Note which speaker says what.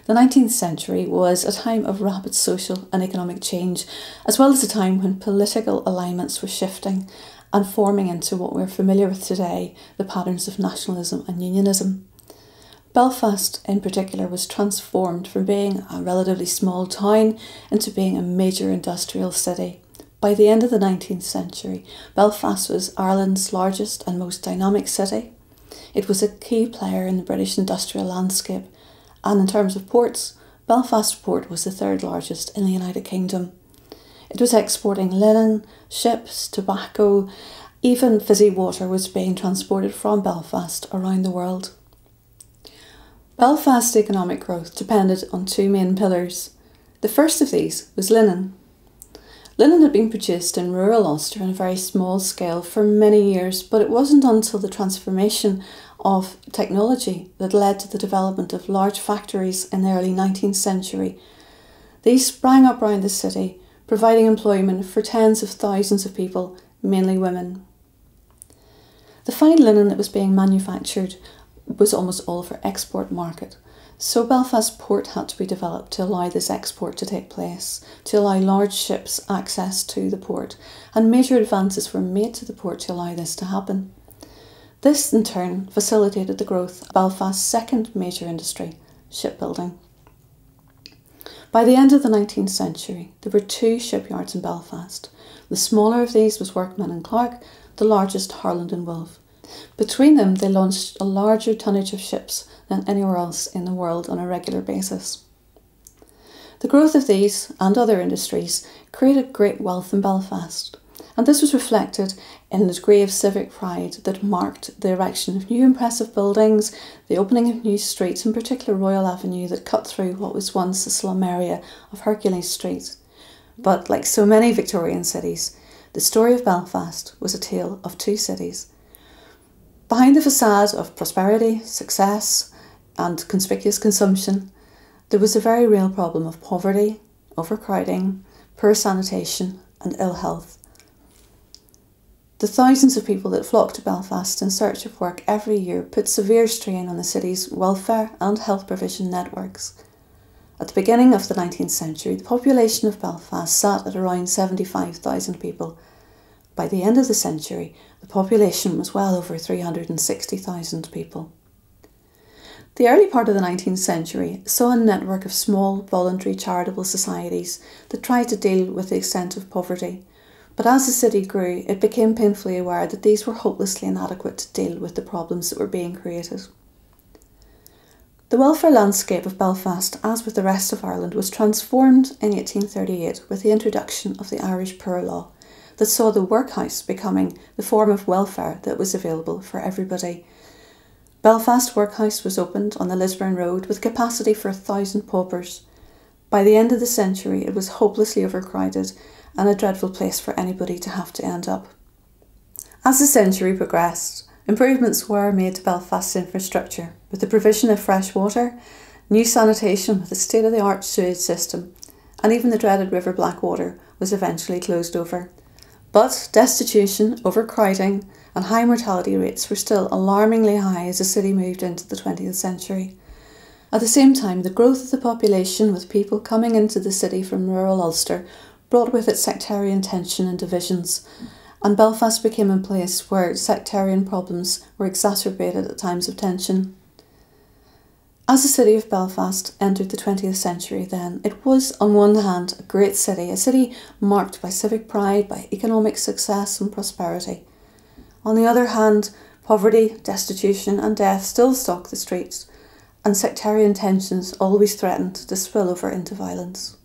Speaker 1: The 19th century was a time of rapid social and economic change, as well as a time when political alignments were shifting and forming into what we're familiar with today, the patterns of nationalism and unionism. Belfast in particular was transformed from being a relatively small town into being a major industrial city. By the end of the 19th century, Belfast was Ireland's largest and most dynamic city. It was a key player in the British industrial landscape, and in terms of ports, Belfast port was the third largest in the United Kingdom. It was exporting linen, ships, tobacco, even fizzy water was being transported from Belfast around the world. Belfast's economic growth depended on two main pillars. The first of these was linen. Linen had been produced in rural Ulster on a very small scale for many years, but it wasn't until the transformation of technology that led to the development of large factories in the early 19th century. These sprang up around the city, providing employment for tens of thousands of people, mainly women. The fine linen that was being manufactured was almost all for export market. So Belfast port had to be developed to allow this export to take place, to allow large ships access to the port, and major advances were made to the port to allow this to happen. This in turn facilitated the growth of Belfast's second major industry, shipbuilding. By the end of the 19th century, there were two shipyards in Belfast. The smaller of these was Workman and Clark, the largest Harland and Wolff. Between them, they launched a larger tonnage of ships than anywhere else in the world on a regular basis. The growth of these and other industries created great wealth in Belfast, and this was reflected in the degree of civic pride that marked the erection of new impressive buildings, the opening of new streets, in particular Royal Avenue that cut through what was once the slum area of Hercules Street. But like so many Victorian cities, the story of Belfast was a tale of two cities. Behind the facade of prosperity, success, and conspicuous consumption, there was a very real problem of poverty, overcrowding, poor sanitation, and ill health. The thousands of people that flocked to Belfast in search of work every year put severe strain on the city's welfare and health provision networks. At the beginning of the 19th century, the population of Belfast sat at around 75,000 people. By the end of the century, the population was well over 360,000 people. The early part of the 19th century saw a network of small voluntary charitable societies that tried to deal with the extent of poverty. But as the city grew, it became painfully aware that these were hopelessly inadequate to deal with the problems that were being created. The welfare landscape of Belfast, as with the rest of Ireland, was transformed in 1838 with the introduction of the Irish Poor Law that saw the workhouse becoming the form of welfare that was available for everybody. Belfast Workhouse was opened on the Lisburn Road with capacity for 1,000 paupers. By the end of the century, it was hopelessly overcrowded and a dreadful place for anybody to have to end up. As the century progressed, improvements were made to Belfast's infrastructure with the provision of fresh water, new sanitation with a state-of-the-art sewage system, and even the dreaded River Blackwater was eventually closed over. But destitution, overcrowding, and high mortality rates were still alarmingly high as the city moved into the 20th century. At the same time, the growth of the population, with people coming into the city from rural Ulster, brought with it sectarian tension and divisions, and Belfast became a place where sectarian problems were exacerbated at times of tension. As the city of Belfast entered the 20th century then, it was on one hand a great city, a city marked by civic pride, by economic success and prosperity. On the other hand, poverty, destitution and death still stalked the streets, and sectarian tensions always threatened to spill over into violence.